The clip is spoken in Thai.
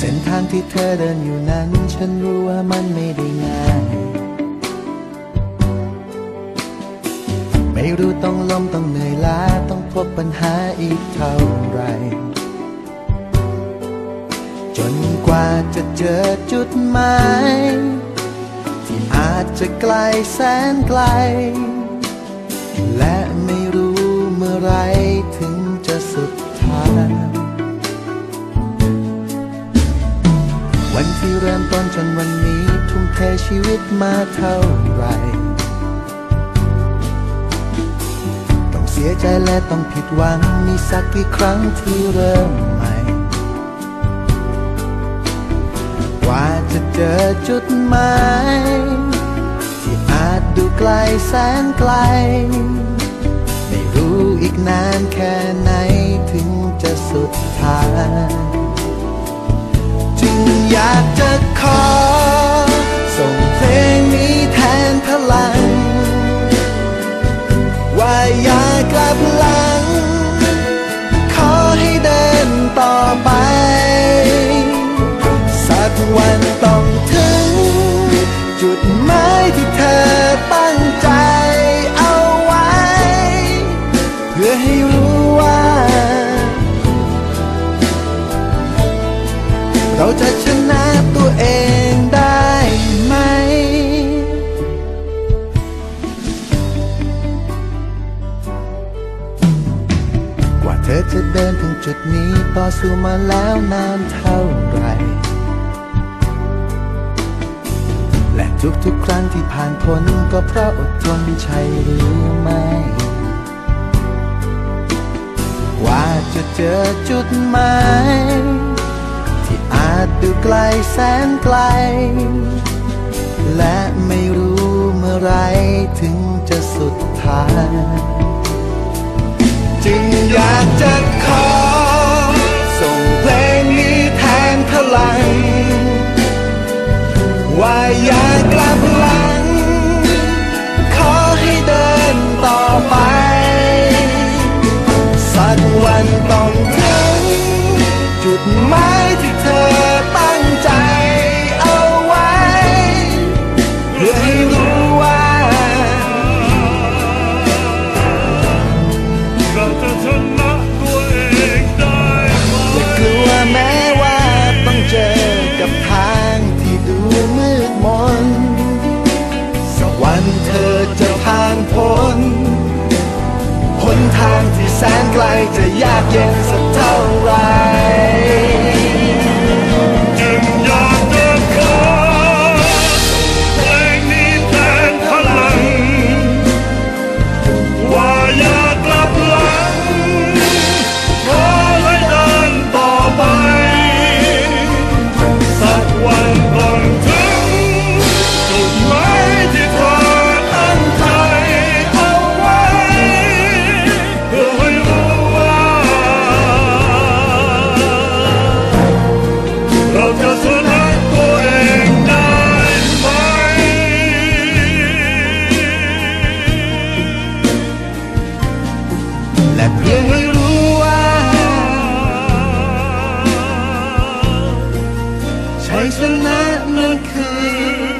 ส้นทางที่เธอเดินอยู่นั้นฉันรู้ว่ามันไม่ได้ง่ายไม่รู้ต้องล้มต้องเหนื่อยล้าต้องพบปัญหาอีกเท่าไรจนกว่าจะเจอจุดหมายที่อาจจะไกลแสนไกลและไม่รู้เมื่อไรถึงจะสุดทางวันที่เริ่มต้นจนวันนี้ทุ่มเทชีวิตมาเท่าไรต้องเสียใจและต้องผิดหวังมีสักกี่ครั้งที่เริ่มใหม่กว่าจะเจอจุดหมายที่อาจดูไกลแสนไกลไม่รู้อีกนานแค่ไหนถึงจะสุดทางจึงอยากจะขอส่งเพลงนี้แทนพลังว่าอย่ากลับหลังขอให้เดินต่อไปสักวันต้องถึงจุดหมายที่เธอตั้งใจเอาไว้เพื่อให้รู้ว่าเราจะชนะตัวเองได้ไหมกว่าเธอจะเดินถึงจุดนี้ต่อสู้มาแล้วนานเท่าไรและทุกๆครั้งที่ผ่านพ้นก็เพราะอดทนใช่หรือไม่กว่าจะเจอจุดหมายที่อาจดูไกลแสนไกลและไม่รู้เมื่อไรถึงจะสุดทางจึงอยากจะขอส่งเพลงนี้แทนพลังว่าอย่ากลับหลังขอให้เดินต่อไปสักวันต้องถึงจุดหมายที่เธอตั้งใจเอาไว้เพื่อให้รู้ว่าเราจะชนะตัวเองได้ไหมอย่ากลัวแม้ว่าต้องเจอกับทางที่ดูมืดมนสักวันเธอจะผ่านพ้นหนทางที่แสนไกลจะยากเย็นสักเท่าไรจึงอยากจะขอเพลงนี้แทนพลังว่าอย่ากลับหลังขอให้เดินต่อไปสักวันต้องถึงจุดหมายที่เธอตั้งใจเอาไว้เพื่อให้รู้ว่าเราจะชนะตัวเองได้ไหมและเพียงให้รู้ว่าชัยชนะนั้นคือ